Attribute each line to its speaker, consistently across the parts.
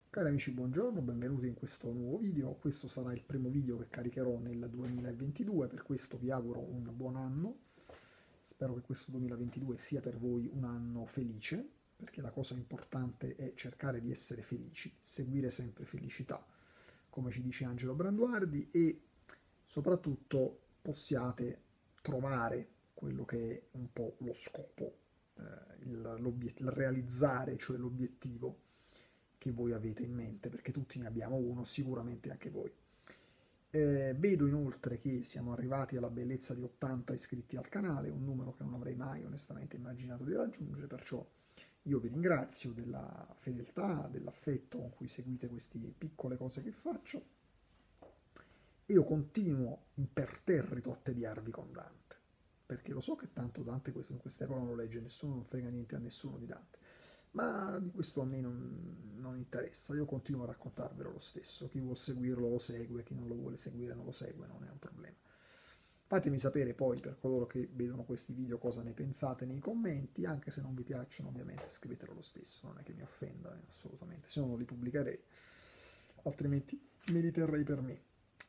Speaker 1: Cari amici, buongiorno, benvenuti in questo nuovo video. Questo sarà il primo video che caricherò nel 2022, per questo vi auguro un buon anno. Spero che questo 2022 sia per voi un anno felice, perché la cosa importante è cercare di essere felici, seguire sempre felicità, come ci dice Angelo Branduardi, e soprattutto possiate trovare quello che è un po' lo scopo, il realizzare, cioè l'obiettivo che voi avete in mente, perché tutti ne abbiamo uno, sicuramente anche voi. Vedo inoltre che siamo arrivati alla bellezza di 80 iscritti al canale, un numero che non avrei mai onestamente immaginato di raggiungere, perciò io vi ringrazio della fedeltà, dell'affetto con cui seguite queste piccole cose che faccio. Io continuo imperterrito a tediarvi con Dante, perché lo so che tanto Dante in quest'epoca non lo legge nessuno, non frega niente a nessuno di Dante, ma di questo a me non interessa, io continuo a raccontarvelo lo stesso, chi vuol seguirlo lo segue, chi non lo vuole seguire non lo segue, non è un problema. Fatemi sapere poi, per coloro che vedono questi video, cosa ne pensate nei commenti, anche se non vi piacciono ovviamente scrivetelo lo stesso, non è che mi offenda assolutamente, se no non li pubblicherei, altrimenti me li terrei per me.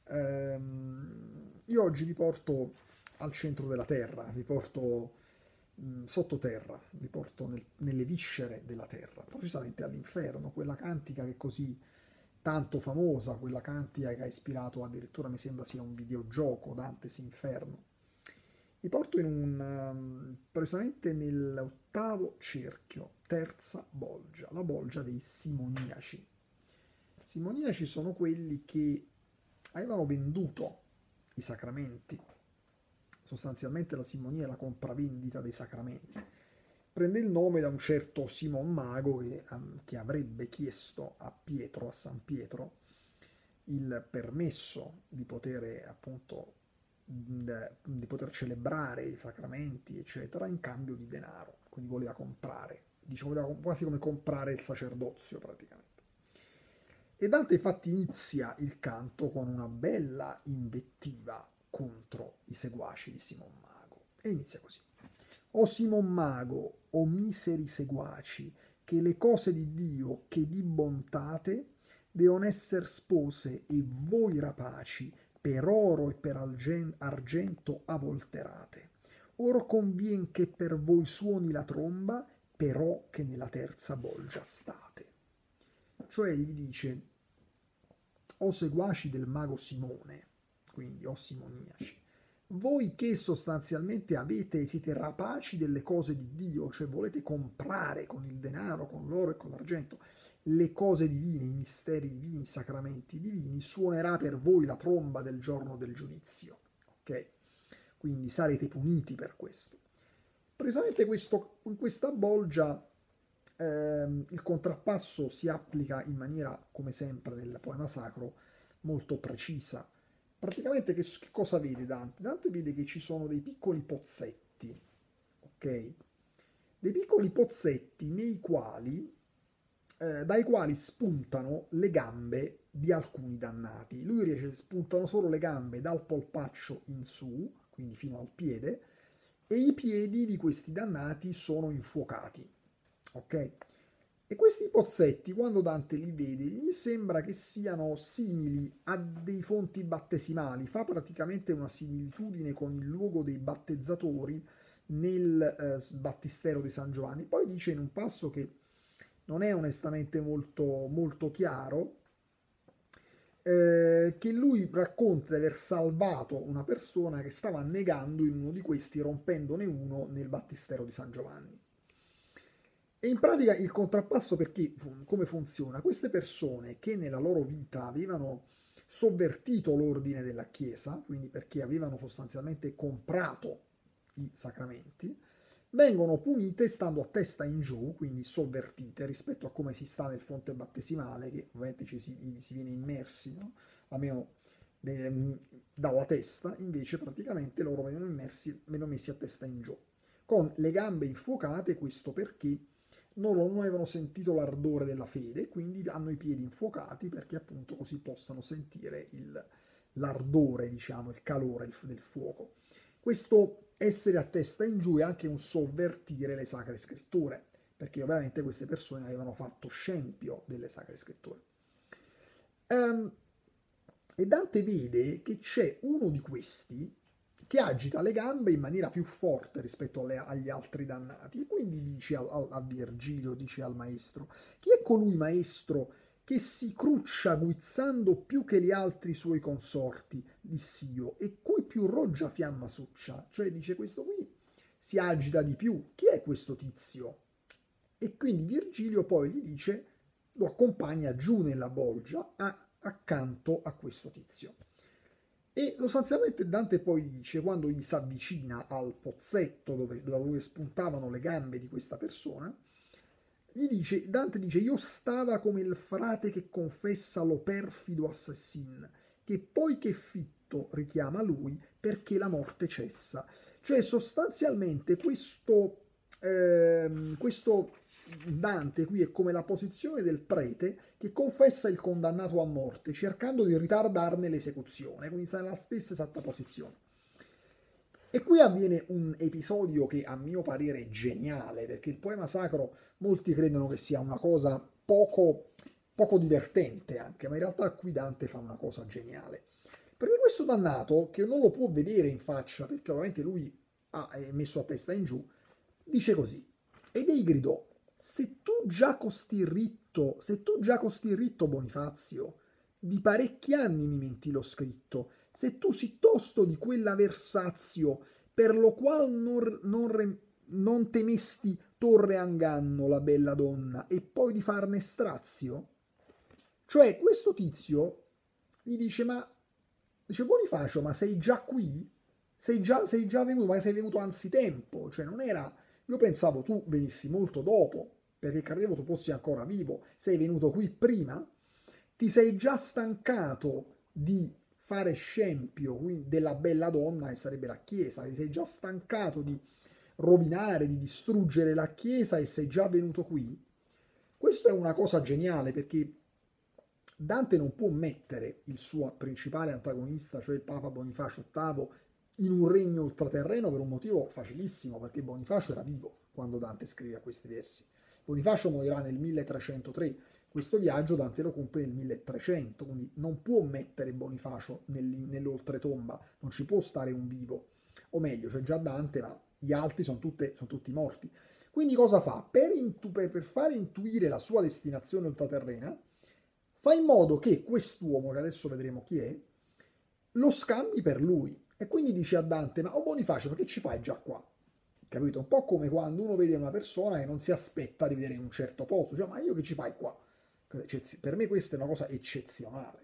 Speaker 1: Io oggi vi porto al centro della terra, vi porto sottoterra, vi porto nelle viscere della terra, precisamente all'inferno, quella cantica che è così tanto famosa, quella cantica che ha ispirato addirittura, mi sembra sia un videogioco, Dante's Inferno. Vi porto precisamente nell'ottavo cerchio, terza bolgia, la bolgia dei simoniaci. I simoniaci sono quelli che avevano venduto i sacramenti. Sostanzialmente la simonia è la compravendita dei sacramenti. Prende il nome da un certo Simon Mago che avrebbe chiesto a Pietro, a San Pietro, il permesso di poter appunto di poter celebrare i sacramenti, eccetera, in cambio di denaro. Quindi voleva comprare, diciamo, voleva quasi come comprare il sacerdozio praticamente. E Dante infatti inizia il canto con una bella invettiva contro i seguaci di Simon Mago. E inizia così. O Simon Mago, o miseri seguaci, che le cose di Dio che di bontate devono essere spose e voi rapaci per oro e per argento avolterate. Or convien che per voi suoni la tromba, però che nella terza bolgia state. Cioè gli dice, o seguaci del mago Simone, quindi o simoniaci, voi che sostanzialmente siete rapaci delle cose di Dio, cioè volete comprare con il denaro, con l'oro e con l'argento, le cose divine, i misteri divini, i sacramenti divini, suonerà per voi la tromba del giorno del giudizio. Ok? Quindi sarete puniti per questo. Precisamente in questa bolgia il contrappasso si applica in maniera, come sempre nel poema sacro, molto precisa. Praticamente che cosa vede Dante? Dante vede che ci sono dei piccoli pozzetti, ok? Dei piccoli pozzetti dai quali spuntano le gambe di alcuni dannati. Lui riesce, spuntano solo le gambe dal polpaccio in su, quindi fino al piede, e i piedi di questi dannati sono infuocati. Ok? E questi pozzetti, quando Dante li vede, gli sembra che siano simili a dei fonti battesimali, fa praticamente una similitudine con il luogo dei battezzatori nel battistero di San Giovanni. Poi dice in un passo che non è onestamente molto, molto chiaro, che lui racconta di aver salvato una persona che stava annegando in uno di questi, rompendone uno nel battistero di San Giovanni. E in pratica il contrappasso perché, come funziona? Queste persone che nella loro vita avevano sovvertito l'ordine della Chiesa, quindi perché avevano sostanzialmente comprato i sacramenti, vengono punite stando a testa in giù, quindi sovvertite rispetto a come si sta nel fonte battesimale, che ovviamente si viene immersi, no? Almeno dalla testa, invece praticamente loro vengono messi a testa in giù, con le gambe infuocate, questo perché non avevano sentito l'ardore della fede, quindi hanno i piedi infuocati perché appunto così possano sentire l'ardore, diciamo, il calore del fuoco. Questo essere a testa in giù è anche un sovvertire le sacre scritture, perché ovviamente queste persone avevano fatto scempio delle Sacre Scritture. Ehm, e Dante vede che c'è uno di questi che agita le gambe in maniera più forte rispetto agli altri dannati, e quindi dice a Virgilio, dice al maestro: chi è colui maestro che si cruccia guizzando più che gli altri suoi consorti, dissi io, e cui più roggia fiamma succia? Cioè dice, questo qui si agita di più, chi è questo tizio? E quindi Virgilio poi gli dice, lo accompagna giù nella bolgia accanto a questo tizio. E sostanzialmente Dante poi dice, quando gli si avvicina al pozzetto dove spuntavano le gambe di questa persona, Dante dice, io stava come il frate che confessa lo perfido assassin, che poi che fitto richiama lui perché la morte cessa. Cioè sostanzialmente questo Dante qui è come la posizione del prete che confessa il condannato a morte cercando di ritardarne l'esecuzione, quindi sta nella stessa esatta posizione. E qui avviene un episodio che a mio parere è geniale, perché il poema sacro molti credono che sia una cosa poco divertente anche, ma in realtà qui Dante fa una cosa geniale. Perché questo dannato, che non lo può vedere in faccia, perché ovviamente lui è messo a testa in giù, dice così: ed ei gridò, se tu già costi ritto Bonifazio, di parecchi anni mi menti lo scritto, se tu si tosto di quella versazio, per lo qual non temesti torre a inganno la bella donna, e poi di farne strazio? Cioè, questo tizio gli dice, dice Bonifacio, ma sei già qui? Sei già venuto, ma sei venuto anzitempo, cioè non era, io pensavo tu venissi molto dopo, perché credevo tu fossi ancora vivo, sei venuto qui prima? Ti sei già stancato di fare scempio della bella donna che sarebbe la Chiesa, ti sei già stancato di rovinare, di distruggere la Chiesa e sei già venuto qui? Questo è una cosa geniale perché Dante non può mettere il suo principale antagonista, cioè il Papa Bonifacio VIII, in un regno ultraterreno per un motivo facilissimo, perché Bonifacio era vivo quando Dante scriveva questi versi. Bonifacio morirà nel 1303, questo viaggio Dante lo compie nel 1300, quindi non può mettere Bonifacio nell'oltretomba, non ci può stare un vivo, o meglio, c'è già Dante, ma gli altri sono tutti morti. Quindi cosa fa? Per far intuire la sua destinazione ultraterrena, fa in modo che quest'uomo, che adesso vedremo chi è, lo scambi per lui. E quindi dice a Dante, ma Bonifacio, ma che ci fai già qua? Capito? Un po' come quando uno vede una persona che non si aspetta di vedere in un certo posto, cioè, ma io che ci fai qua? Per me questa è una cosa eccezionale.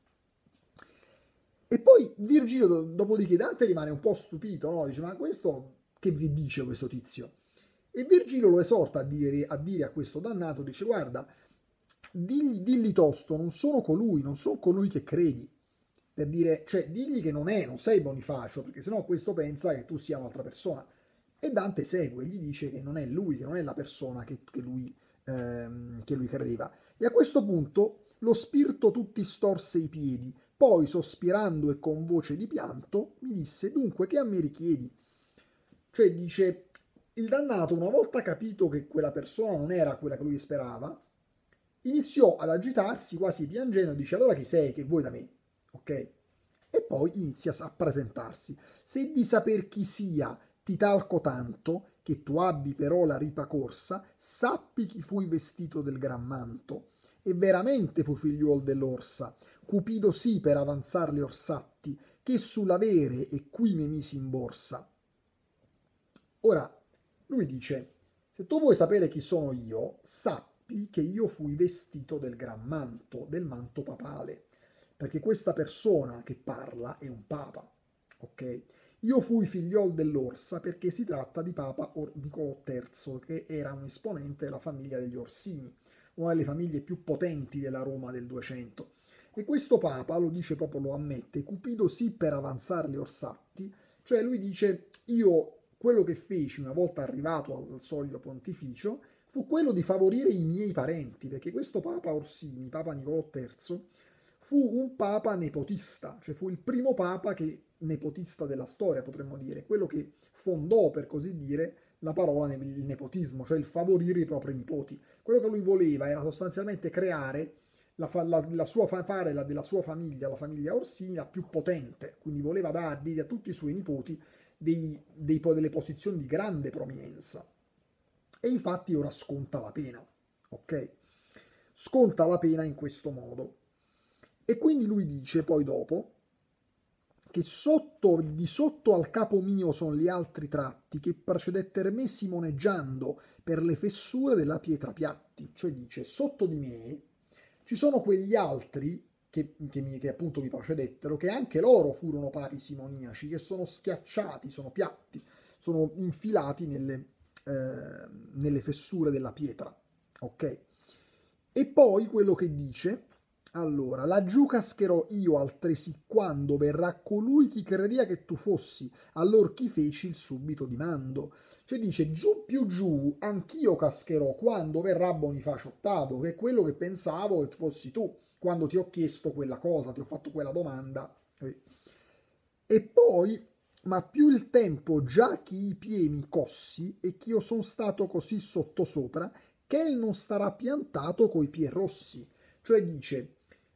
Speaker 1: E poi Virgilio, dopodiché Dante rimane un po' stupito, no? Dice, ma questo che vi dice questo tizio? E Virgilio lo esorta a dire a questo dannato, dice, guarda, digli tosto, non sono colui che credi. Per dire, cioè, digli che non sei Bonifacio, perché sennò questo pensa che tu sia un'altra persona. E Dante segue, gli dice che non è lui, che non è la persona che lui credeva. E a questo punto lo spirito tutti storse i piedi, poi sospirando e con voce di pianto mi disse, dunque che a me richiedi? Cioè dice, il dannato una volta capito che quella persona non era quella che lui sperava, iniziò ad agitarsi quasi piangendo e dice, allora chi sei, che vuoi da me? Ok? E poi inizia a presentarsi. Se di saper chi sia ti talco tanto, che tu abbi però la ripa corsa, sappi chi fui vestito del gran manto. E veramente fu figliuol dell'orsa, cupido sì per avanzar gli orsatti, che sull'avere e qui mi misi in borsa. Ora, lui dice, se tu vuoi sapere chi sono io, sappi che io fui vestito del gran manto, del manto papale, perché questa persona che parla è un papa, ok? Io fui figliol dell'Orsa perché si tratta di Papa Nicolò III, che era un esponente della famiglia degli Orsini, una delle famiglie più potenti della Roma del 200. E questo Papa, lo dice proprio, lo ammette, cupido sì per avanzare gli orsatti, cioè lui dice, io quello che feci una volta arrivato al soglio pontificio fu quello di favorire i miei parenti, perché questo Papa Orsini, Papa Nicolò III, fu un papa nepotista, cioè fu il primo papa nepotista della storia, potremmo dire, quello che fondò, per così dire, la parola il nepotismo, cioè il favorire i propri nipoti. Quello che lui voleva era sostanzialmente creare la sua, fare della sua famiglia, la famiglia Orsini, la più potente, quindi voleva dargli a tutti i suoi nipoti delle posizioni di grande prominenza. E infatti ora sconta la pena, ok? Sconta la pena in questo modo. E quindi lui dice poi dopo che di sotto al capo mio sono gli altri tratti che precedetter me simoneggiando per le fessure della pietra piatti. Cioè dice, sotto di me ci sono quegli altri che appunto mi precedettero, che anche loro furono papi simoniaci, che sono schiacciati, sono piatti, sono infilati nelle fessure della pietra. Ok? E poi quello che dice, allora, laggiù cascherò io altresì quando verrà colui chi credea che tu fossi, allor chi feci il subito dimando. Cioè dice, giù più giù, anch'io cascherò quando verrà Bonifacio VIII, che è quello che pensavo che fossi tu, quando ti ho chiesto quella cosa, ti ho fatto quella domanda. E poi, ma più il tempo già che i piedi mi cossi e che io sono stato così sottosopra, che il non starà piantato coi piedi rossi. Cioè dice,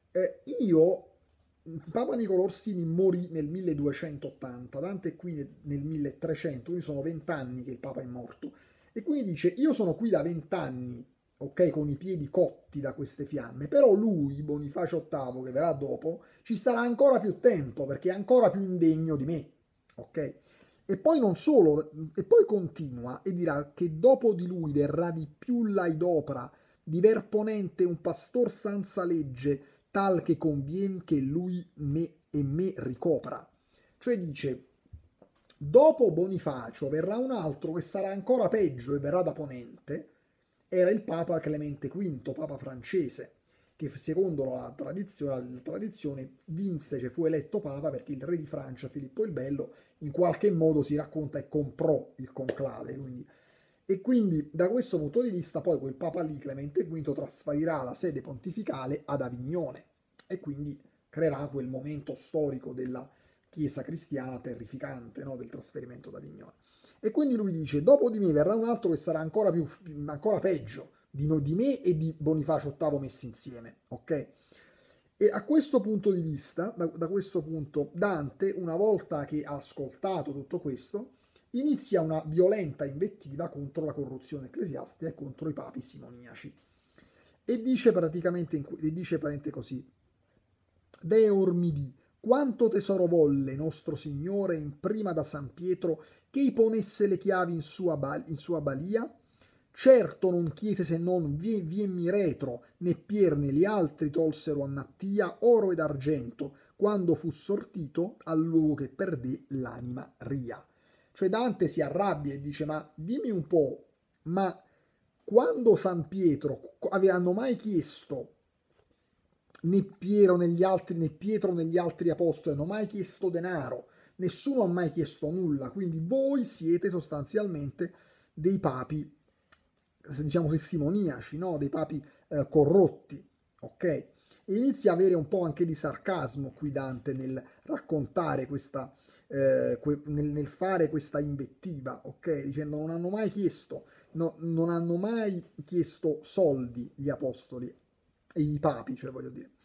Speaker 1: Papa Nicolò Orsini morì nel 1280, Dante è qui nel 1300, quindi sono 20 anni che il Papa è morto. E quindi dice, io sono qui da 20 anni, ok, con i piedi cotti da queste fiamme, però lui, Bonifacio VIII, che verrà dopo, ci starà ancora più tempo, perché è ancora più indegno di me, ok? E poi non solo, e poi continua e dirà che dopo di lui verrà di più l'aidopra, diver ponente un pastor senza legge, tal che convien che lui me ricopra. Cioè dice, dopo Bonifacio verrà un altro che sarà ancora peggio e verrà da ponente, era il Papa Clemente V, Papa francese, che secondo la tradizione vinse, cioè fu eletto Papa perché il re di Francia, Filippo il Bello, in qualche modo si racconta e comprò il conclave, e quindi da questo punto di vista poi quel Papa lì, Clemente V, trasferirà la sede pontificale ad Avignone e quindi creerà quel momento storico della Chiesa cristiana terrificante, no? Del trasferimento ad Avignone. E quindi lui dice, dopo di me verrà un altro che sarà ancora peggio di me e di Bonifacio VIII messi insieme, ok? E a questo punto di vista, da questo punto, Dante, una volta che ha ascoltato tutto questo, inizia una violenta invettiva contro la corruzione ecclesiastica e contro i papi simoniaci. E dice praticamente così, Deor mi di, quanto tesoro volle nostro Signore in prima da San Pietro che i ponesse le chiavi in sua balia? Certo non chiese se non vienmi retro, né Pier né gli altri tolsero a Mattia oro ed argento, quando fu sortito al luogo che perdé l'anima ria. Cioè Dante si arrabbia e dice, ma dimmi un po', ma quando San Pietro hanno mai chiesto né Pietro né gli altri apostoli hanno mai chiesto denaro, nessuno ha mai chiesto nulla, quindi voi siete sostanzialmente dei papi, diciamo così, simoniaci, no? Dei papi corrotti, ok? E inizia a avere un po' anche di sarcasmo qui Dante nel raccontare nel fare questa invettiva, ok? Dicendo non hanno mai chiesto, non hanno mai chiesto soldi gli apostoli e i papi, cioè voglio dire.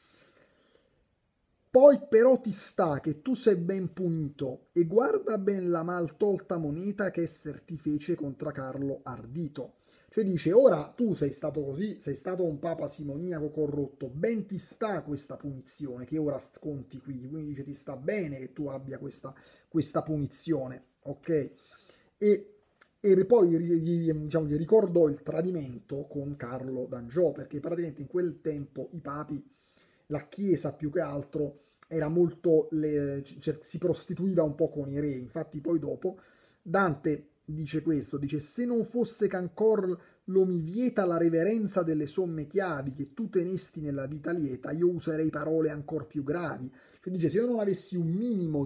Speaker 1: Poi però ti sta che tu sei ben punito e guarda ben la mal tolta moneta che esser ti fece contra Carlo Ardito. Cioè dice, ora tu sei stato così, sei stato un papa simoniaco corrotto, ben ti sta questa punizione che ora sconti qui, quindi dice ti sta bene che tu abbia questa punizione, ok? E poi diciamo, gli ricordò il tradimento con Carlo d'Angiò, perché praticamente in quel tempo i papi, la Chiesa più che altro, era molto, si prostituiva un po' con i re, infatti poi dopo Dante dice questo, dice se non fosse che ancor lo mi vieta la reverenza delle somme chiavi che tu tenesti nella vita lieta, io userei parole ancor più gravi. Cioè dice se io non avessi un minimo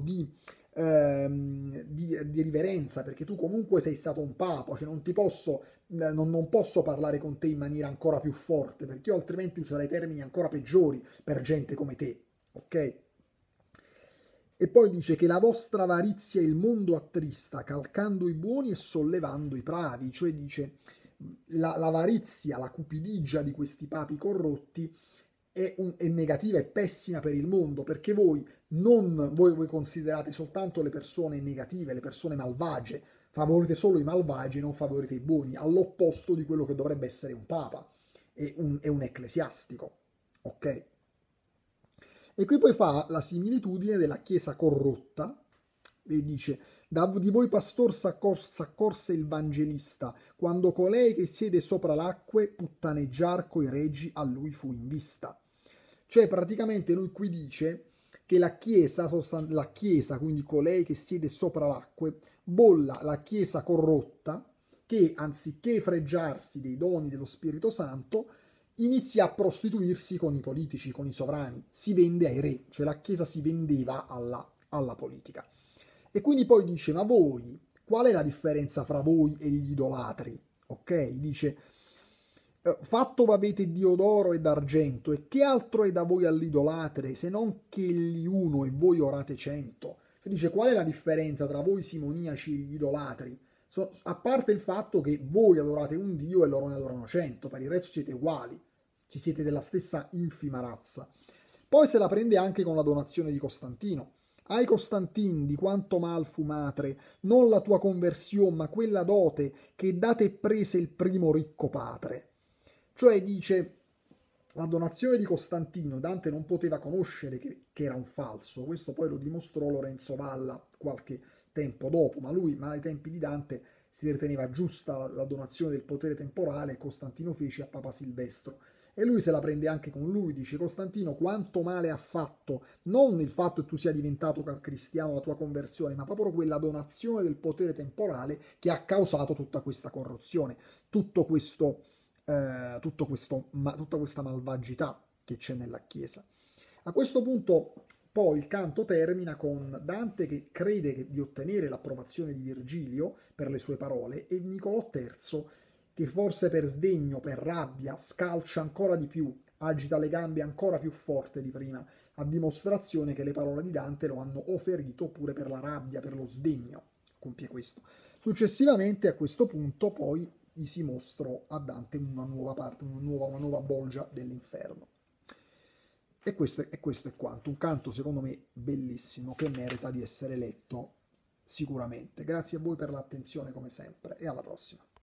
Speaker 1: di riverenza, perché tu comunque sei stato un papa, cioè non posso parlare con te in maniera ancora più forte, perché io altrimenti userei termini ancora peggiori per gente come te, ok? E poi dice che la vostra avarizia il mondo attrista, calcando i buoni e sollevando i bravi, cioè dice l'avarizia, la cupidigia di questi papi corrotti è negativa e pessima per il mondo, perché voi considerate soltanto le persone negative, le persone malvagie, favorite solo i malvagi e non favorite i buoni, all'opposto di quello che dovrebbe essere un papa e un ecclesiastico. Ok? E qui poi fa la similitudine della chiesa corrotta e dice: di voi pastor s'accorse il vangelista, quando colei che siede sopra l'acque puttaneggiar coi reggi a lui fu in vista. Cioè praticamente lui qui dice che la chiesa, quindi colei che siede sopra l'acque, bolla la chiesa corrotta che anziché fregiarsi dei doni dello Spirito Santo inizia a prostituirsi con i politici, con i sovrani, si vende ai re, cioè la Chiesa si vendeva alla politica. E quindi poi dice, ma voi, qual è la differenza fra voi e gli idolatri? Ok? Dice, fatto avete Dio d'oro e d'argento, e che altro è da voi all'idolatre, se non che egli uno e voi orate 100? Cioè dice, qual è la differenza tra voi simoniaci e gli idolatri? A parte il fatto che voi adorate un Dio e loro ne adorano 100, per il resto siete uguali, ci siete della stessa infima razza. Poi se la prende anche con la donazione di Costantino. Ai Costantin, di quanto mal fumatre, non la tua conversione, ma quella dote che date e prese il primo ricco padre. Cioè dice, la donazione di Costantino, Dante non poteva conoscere che era un falso, questo poi lo dimostrò Lorenzo Valla qualche tempo dopo, ma ai tempi di Dante si riteneva giusta la donazione del potere temporale, Costantino fece a Papa Silvestro. E lui se la prende anche con lui, dice Costantino quanto male ha fatto, non il fatto che tu sia diventato cristiano, la tua conversione, ma proprio quella donazione del potere temporale che ha causato tutta questa corruzione, tutta questa malvagità che c'è nella Chiesa. A questo punto poi il canto termina con Dante che crede di ottenere l'approvazione di Virgilio per le sue parole e Niccolò III che forse per sdegno, per rabbia, scalcia ancora di più, agita le gambe ancora più forte di prima, a dimostrazione che le parole di Dante lo hanno o ferito oppure per la rabbia, per lo sdegno, compie questo. Successivamente a questo punto poi gli si mostrò a Dante una nuova parte, una nuova bolgia dell'inferno. E questo è quanto. Un canto secondo me bellissimo che merita di essere letto sicuramente. Grazie a voi per l'attenzione come sempre e alla prossima.